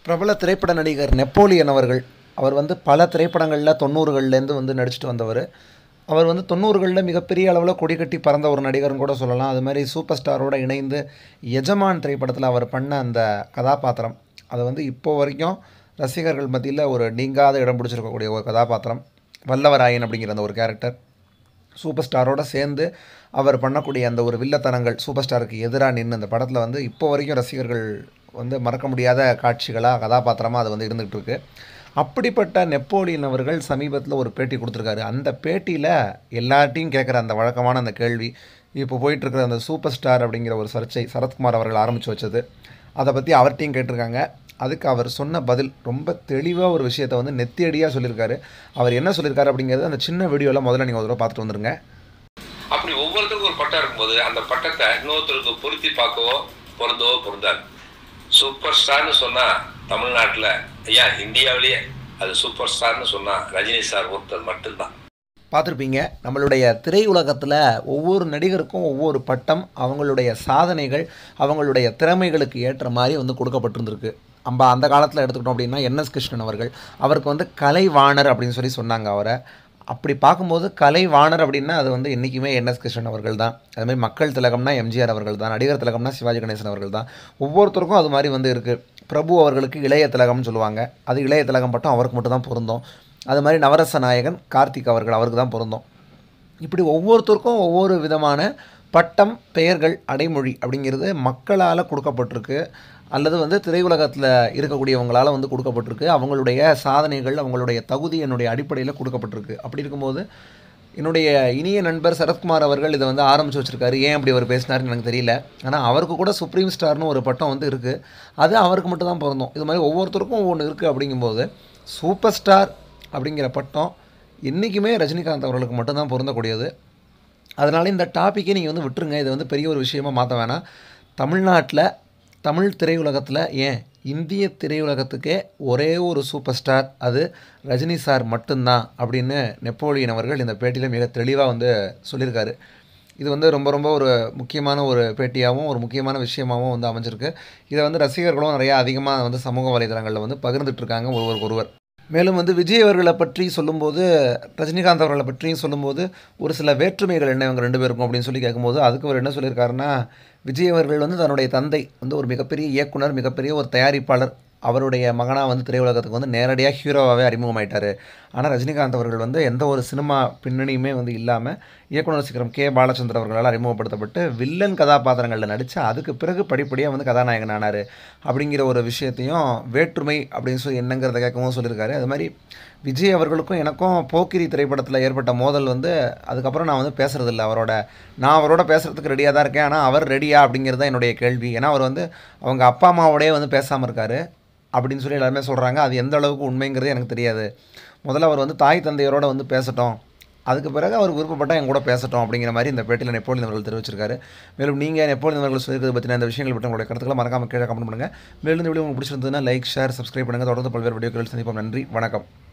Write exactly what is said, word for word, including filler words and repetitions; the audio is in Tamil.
பிரபல திரைப்பட நடிகர் நெப்போலியன் அவர்கள் அவர் வந்து பல திரைப்படங்களில் தொண்ணூறுகள்லேருந்து வந்து நடிச்சுட்டு வந்தவர். அவர் வந்து தொண்ணூறுகளில் மிகப்பெரிய அளவில் கொடிகட்டி பறந்த ஒரு நடிகர்னு கூட சொல்லலாம். அது மாதிரி சூப்பர் ஸ்டாரோட இணைந்து எஜமான் திரைப்படத்தில் அவர் பண்ண அந்த கதாபாத்திரம் அதை வந்து இப்போ வரைக்கும் ரசிகர்கள் மத்தியில் ஒரு நீங்காத இடம் பிடிச்சிருக்கக்கூடிய ஒரு கதாபாத்திரம். வல்லவராயன் அப்படிங்கிற அந்த ஒரு கேரக்டர் சூப்பர் ஸ்டாரோட சேர்ந்து அவர் பண்ணக்கூடிய அந்த ஒரு வில்லத்தனங்கள் சூப்பர் ஸ்டாருக்கு எதிராக நின்று அந்த படத்தில் வந்து இப்போ வரைக்கும் ரசிகர்கள் வந்து மறக்க முடியாத காட்சிகளாக கதாபாத்திரமாக அது வந்து இருந்துகிட்டு இருக்கு. அப்படிப்பட்ட நெப்போலியன் அவர்கள் சமீபத்தில் ஒரு பேட்டி கொடுத்துருக்காரு. அந்த பேட்டியில் எல்லார்ட்டையும் கேட்குற அந்த வழக்கமான அந்த கேள்வி, இப்போ போயிட்டுருக்கிற அந்த சூப்பர் ஸ்டார் அப்படிங்கிற ஒரு சர்ச்சை சரத்குமார் அவர்கள் ஆரம்பித்து வச்சது, அதை பற்றி அவர்கிட்டையும் கேட்டிருக்காங்க. அதுக்கு அவர் சொன்ன பதில் ரொம்ப தெளிவாக ஒரு விஷயத்தை வந்து நெத்தியடியாக சொல்லியிருக்காரு. அவர் என்ன சொல்லியிருக்காரு அப்படிங்கிறது அந்த சின்ன வீடியோவில் முதல்ல நீங்கள் ஒரு தடவை பார்த்துட்டு வந்துருங்க. அப்படி ஒவ்வொருத்தருக்கும் ஒரு பட்டம் இருக்கும்போது அந்த பட்டத்தை இன்னொருத்தருக்கு பொருத்தி பார்க்கவோ பொருந்தவோ பொருந்தாது. சூப்பர் ஸ்டார்னு சொன்னால் தமிழ்நாட்டில் ஐயா இந்தியாவிலேயே அது சூப்பர் ஸ்டார்னு சொன்னால் ரஜினி சார் ஒருத்தர் மட்டும்தான். பார்த்துருப்பீங்க, நம்மளுடைய திரையுலகத்தில் ஒவ்வொரு நடிகருக்கும் ஒவ்வொரு பட்டம் அவங்களுடைய சாதனைகள் அவங்களுடைய திறமைகளுக்கு ஏற்ற மாதிரி வந்து கொடுக்கப்பட்டிருந்திருக்கு. நம்ம அந்த காலத்தில் எடுத்துக்கிட்டோம் அப்படின்னா என்எஸ் கிருஷ்ணன் அவர்கள், அவருக்கு வந்து கலைவாணர் அப்படின்னு சொல்லி சொன்னாங்க அவரை. அப்படி பார்க்கும்போது கலைவாணர் அப்படின்னா அது வந்து என்றைக்குமே என்எஸ் கிருஷ்ணன் அவர்கள் தான். அதுமாதிரி மக்கள் திலகம்னா எம்ஜிஆர் அவர்கள் தான், நடிகர் திலகம்னா சிவாஜி கணேசன் அவர்கள் தான். ஒவ்வொருத்தருக்கும் அது மாதிரி வந்து இருக்குது. பிரபு அவர்களுக்கு இளைய திலகம்னு சொல்லுவாங்க, அது இளைய திலகம் பட்டம் அவருக்கு மட்டும் தான் பொருந்தும். அது மாதிரி நவரச நாயகன் கார்த்திக் அவர்கள் அவருக்கு தான் பொருந்தும். இப்படி ஒவ்வொருத்தருக்கும் ஒவ்வொரு விதமான பட்டம், பெயர்கள், அடைமொழி அப்படிங்கிறது மக்களால் கொடுக்கப்பட்டிருக்கு, அல்லது வந்து திரையுலகத்தில் இருக்கக்கூடியவங்களால் வந்து கொடுக்கப்பட்டிருக்கு. அவங்களுடைய சாதனைகள் அவங்களுடைய தகுதி என்னுடைய அடிப்படையில் கொடுக்கப்பட்டிருக்கு. அப்படி இருக்கும்போது என்னுடைய இனிய நண்பர் சரத்குமார் அவர்கள் இதை வந்து ஆரம்பித்து வச்சுருக்காரு. ஏன் அப்படி அவர் பேசினார்னு எனக்கு தெரியல. ஆனால் அவருக்கு கூட சுப்ரீம் ஸ்டார்னு ஒரு பட்டம் வந்து இருக்குது, அது அவருக்கு மட்டும் தான் பொருந்தும். இது மாதிரி ஒவ்வொருத்தருக்கும் ஒவ்வொன்று இருக்குது. அப்படிங்கும்போது சூப்பர் ஸ்டார் அப்படிங்கிற பட்டம் என்றைக்குமே ரஜினிகாந்த் அவர்களுக்கு மட்டும்தான் பொருந்தக்கூடியது. அதனால் இந்த டாப்பிக்கே நீங்கள் வந்து விட்டுருங்க, இதை வந்து பெரிய ஒரு விஷயமாக மாற்ற வேணாம். தமிழ்நாட்டில் தமிழ் திரையுலகத்தில் ஏன் இந்திய திரையுலகத்துக்கே ஒரே ஒரு சூப்பர் ஸ்டார், அது ரஜினி சார் மட்டும்தான் அப்படின்னு நெப்போலியன் அவர்கள் இந்த பேட்டியில் மிக தெளிவாக வந்து சொல்லியிருக்காரு. இது வந்து ரொம்ப ரொம்ப ஒரு முக்கியமான ஒரு பேட்டியாகவும் ஒரு முக்கியமான விஷயமாகவும் வந்து அமைஞ்சிருக்கு. இதை வந்து ரசிகர்களும் நிறையா அதிகமாக வந்து சமூக வலைதளங்களில் வந்து பகிர்ந்துட்டுருக்காங்க ஒருவருக்கு ஒருவர். மேலும் வந்து விஜய் அவர்களை பற்றி சொல்லும்போது ரஜினிகாந்த் அவர்களை பற்றியும் சொல்லும்போது ஒரு சில வேற்றுமைகள் என்ன இவங்க ரெண்டு பேருக்கும் அப்படின்னு சொல்லி கேட்கும்போது அதுக்கு அவர் என்ன சொல்லியிருக்காருன்னா, விஜய் அவர்கள் வந்து தன்னுடைய தந்தை வந்து ஒரு மிகப்பெரிய இயக்குனர், மிகப்பெரிய ஒரு தயாரிப்பாளர், அவருடைய மகனாக வந்து திரையுலகத்துக்கு வந்து நேரடியாக ஹீரோவாகவே அறிமுகமாயிட்டார். ஆனால் ரஜினிகாந்த் அவர்கள் வந்து எந்த ஒரு சினிமா பின்னணியுமே வந்து இல்லாமல் இயக்குனர் சிகரம் கே பாலச்சந்தர் அவர்களால் அறிமுகப்படுத்தப்பட்டு வில்லன் கதாபாத்திரங்களில் நடித்து அதுக்கு பிறகு படிப்படியாக வந்து கதாநாயகன் ஆனார் அப்படிங்கிற ஒரு விஷயத்தையும் வேற்றுமை அப்படின்னு சொல்லி என்னங்கிறத கேட்கவும் சொல்லியிருக்காரு. அது மாதிரி விஜய் அவர்களுக்கும் எனக்கும் போக்கிரி திரைப்படத்தில் ஏற்பட்ட மோதல் வந்து அதுக்கப்புறம் நான் வந்து பேசுகிறதில்ல அவரோட. நான் அவரோட பேசுகிறதுக்கு ரெடியாக தான் இருக்கேன், ஆனால் அவர் ரெடியா அப்படிங்கிறது தான் என்னுடைய கேள்வி. ஏன்னா அவர் வந்து அவங்க அப்பா அம்மாவோடய வந்து பேசாமல் இருக்கார் அப்படின்னு சொல்லி எல்லாருமே சொல்கிறாங்க. அது எந்த அளவுக்கு உண்மைங்கிறது எனக்கு தெரியாது. முதல்ல அவர் வந்து தாய் தந்தையரோடு வந்து பேசட்டும், அதுக்கு பிறகு அவர் விருப்பப்பட்டால் என் கூட பேசட்டும் அப்படிங்கிற மாதிரி இந்த பேட்டியில் நெப்போலியன் அவர்கள் தெரிவிச்சிருக்காரு. மேலும் நீங்கள் நெப்போலியன் அவர்கள் சொல்லியிருக்கிறது பற்றின இந்த விஷயங்கள் பற்றி உங்களுடைய கருத்துக்களை மறக்காமல் கீழே கமெண்ட் பண்ணுங்கள். மேலும் இந்த வீடியோ உங்களுக்கு பிடிச்சிருந்ததுன்னா லைக், ஷேர், சப்ஸ்கிரைப் பண்ணுங்கள். தொடர்ந்து பல்வேறு வீடியோக்கள் சந்திப்போம். நன்றி, வணக்கம்.